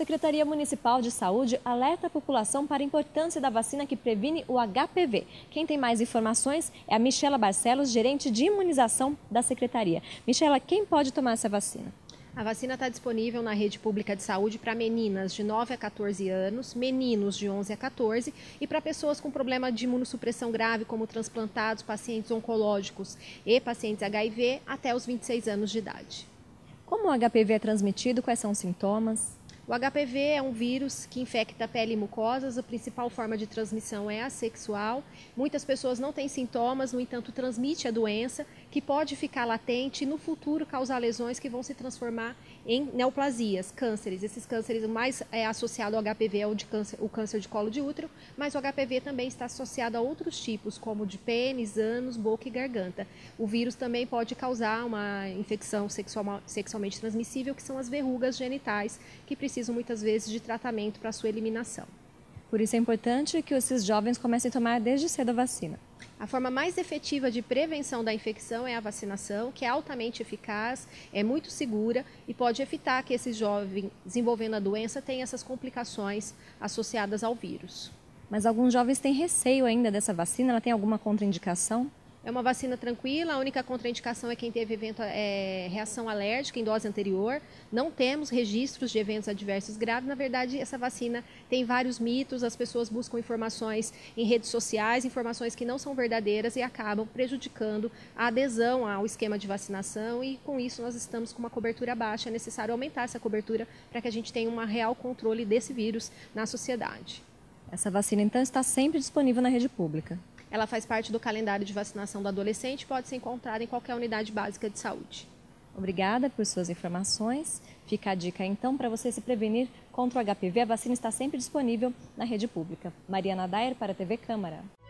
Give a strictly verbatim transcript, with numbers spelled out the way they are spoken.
Secretaria Municipal de Saúde alerta a população para a importância da vacina que previne o H P V. Quem tem mais informações é a Michela Barcelos, gerente de imunização da Secretaria. Michela, quem pode tomar essa vacina? A vacina está disponível na rede pública de saúde para meninas de nove a quatorze anos, meninos de onze a quatorze e para pessoas com problema de imunossupressão grave, como transplantados, pacientes oncológicos e pacientes H I V até os vinte e seis anos de idade. Como o H P V é transmitido? Quais são os sintomas? O H P V é um vírus que infecta a pele e mucosas. A principal forma de transmissão é a sexual. Muitas pessoas não têm sintomas, no entanto, transmite a doença, que pode ficar latente e no futuro causar lesões que vão se transformar em neoplasias, cânceres. Esses cânceres, o mais é, associado ao H P V é o, de câncer, o câncer de colo de útero, mas o H P V também está associado a outros tipos, como de pênis, ânus, boca e garganta. O vírus também pode causar uma infecção sexual, sexualmente transmissível, que são as verrugas genitais, que precisam muitas vezes de tratamento para sua eliminação. Por isso é importante que esses jovens comecem a tomar desde cedo a vacina. A forma mais efetiva de prevenção da infecção é a vacinação, que é altamente eficaz, é muito segura e pode evitar que esse jovem desenvolvendo a doença tenha essas complicações associadas ao vírus. Mas alguns jovens têm receio ainda dessa vacina, ela tem alguma contraindicação? É uma vacina tranquila, a única contraindicação é quem teve evento, é, reação alérgica em dose anterior. Não temos registros de eventos adversos graves. Na verdade, essa vacina tem vários mitos, as pessoas buscam informações em redes sociais, informações que não são verdadeiras e acabam prejudicando a adesão ao esquema de vacinação e com isso nós estamos com uma cobertura baixa. É necessário aumentar essa cobertura para que a gente tenha um real controle desse vírus na sociedade. Essa vacina então está sempre disponível na rede pública. Ela faz parte do calendário de vacinação do adolescente e pode ser encontrada em qualquer unidade básica de saúde. Obrigada por suas informações. Fica a dica então para você se prevenir contra o H P V. A vacina está sempre disponível na rede pública. Mariana Dayer para a T V Câmara.